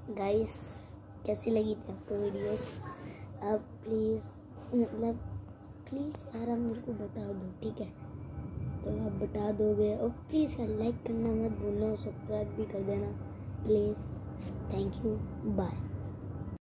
Guys कैसी लगी थी आपको वीडियोस? आप प्लीज़ यार आप मेरे को बता दो, ठीक है? तो आप बता दोगे और प्लीज़ यार लाइक करना मत भूलना और सब्सक्राइब भी कर देना प्लीज़। Thank you, bye.